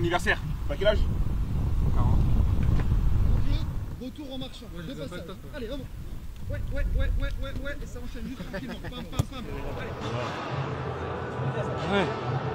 anniversaire. T'as quel âge? 40. Retour en marchant, deux passages. Allez, vamos. Ouais, et ça enchaîne juste tranquillement. Pam. Allez.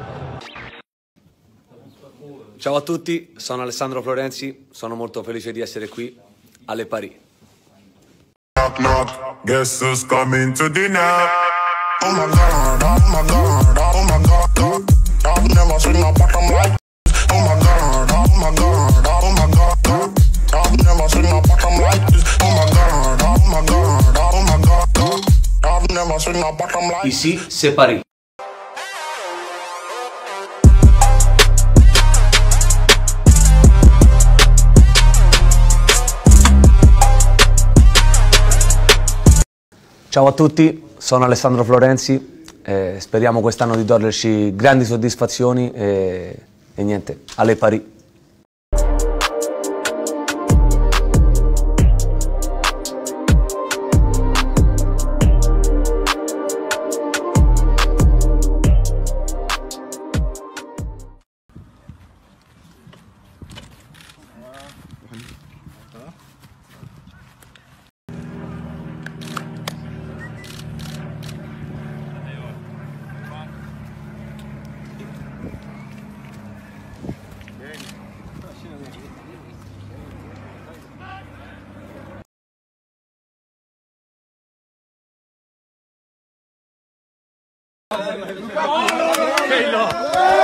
Ciao a tutti, sono Alessandro Florenzi, sono molto felice di essere qui alle Paris. Knock, knock, guess who's coming to dinner? Oh my god, oh my god, oh my god, I've never seen a bottom like this. Oh my god, oh my god, oh my god, I've never seen a bottom like this. Oh my god, oh my god, oh my god, I've never seen a bottom like this. Ici, c'est Paris. Ciao a tutti, sono Alessandro Florenzi, speriamo quest'anno di toglierci grandi soddisfazioni e niente, alle Paris. Hey là!